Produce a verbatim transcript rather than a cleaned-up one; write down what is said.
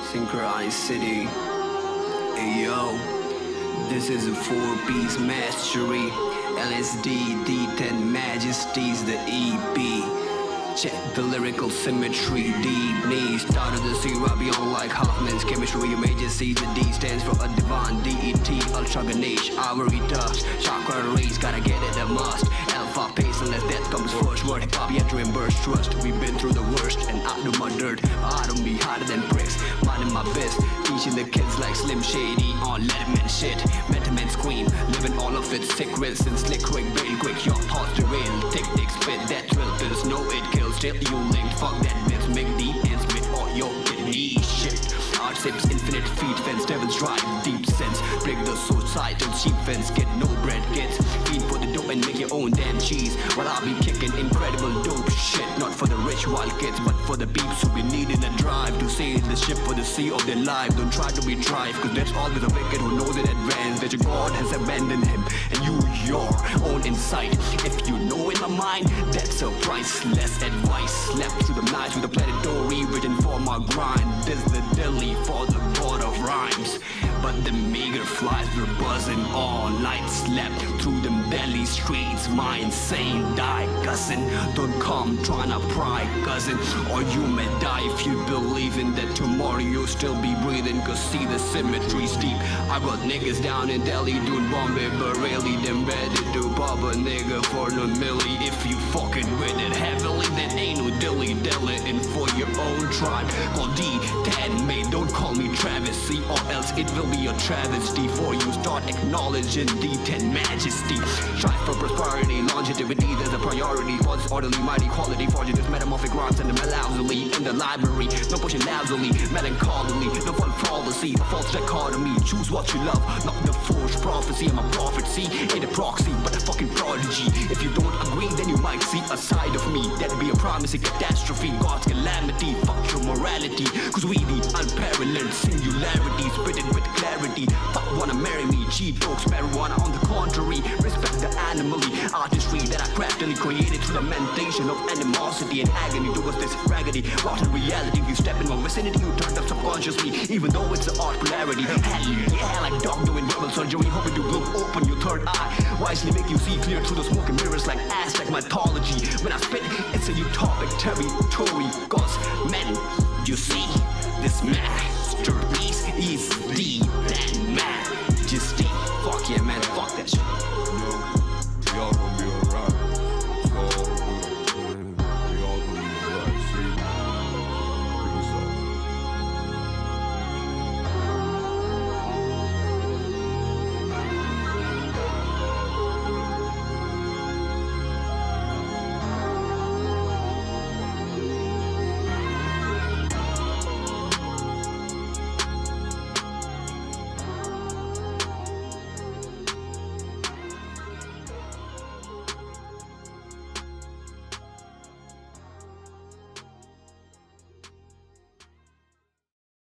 Synchronicity. Hey yo, this is a four-piece mastery. L S D, D ten Majesties, the E P. Check the lyrical symmetry, deep knees. Start of the zero beyond like Hoffman's chemistry. You may just see the D stands for a divine deity. Ultra Ganesh, Ivory Dust, chakra rays, gotta get it a must. Alpha pace unless death comes first. Word hip hop, yet dream burst trust. We've been through the worst, and I do my dirt. I don't be harder than bricks, minding my best. Teaching the kids like Slim Shady on Letterman shit. Metaman scream, living all of its secrets and slick quick, bail quick. Your thoughts derail, tick tick spit that thrill pills. Know it kills, still you linked. Fuck that myth, make the ends with all your kidney shit. Art sips, infinite feet fence, devil's drive, deep sense. Break the societal cheap fence, get no bread, get feed for the dope and make your own damn cheese. While I'll be kicking incredible dope shit, not for the rich wild kids, but for the peeps who be needing a drive to sail the ship for the sea of their life. Don't try to be drive, cause there's always a wicked who knows in advance that your God has abandoned him and you your own insight. If you know in my mind, that's a priceless advice. Slept through the nights with a planetary written for my grind. This the Delhi for the god of rhymes. But the meager flies were buzzing all night. Slept through them Delhi streets. My insane die cousin. Don't come tryna pry cousin, or you may die if you believe in that tomorrow you'll still be breathing. Cause see the symmetry's deep. I got niggas down in Delhi doing Bombay Bareilly. Them ready to pop a nigga for the milli. If you fucking with it heavily, then ain't no dilly dally in for your own tribe. Call D ten mate, don't call me Travis C, or else it will be a travesty for you start acknowledging D ten Majesty. Strive for prosperity, longevity, there's a priority for this orderly, mighty quality. Forging this metamorphic rhymes in the melancholy in the library. No pushing loudly, melancholy, no fun fallacy, false dichotomy. Choose what you love, not the forged prophecy. I'm a prophet, see, ain't a proxy, but a fucking prodigy. If you don't agree, then you might see a side of me that'd be a promising catastrophe. God's calamity, fuck your morality, cause we the unparalleled singularity, spitting with clarity. Fuck wanna marry me, cheat talks, marijuana on the contrary. Respect the animally artistry that I craftily created through lamentation of animosity and agony towards this raggedy rotten reality. If you step in my vicinity, you turn up subconsciously, even though it's an art polarity. Hell yeah, like dog doing verbal surgery, hoping to blow open your third eye, wisely make you see clear through the smoke and mirrors like Aztec mythology. When I spit, it's a utopic territory.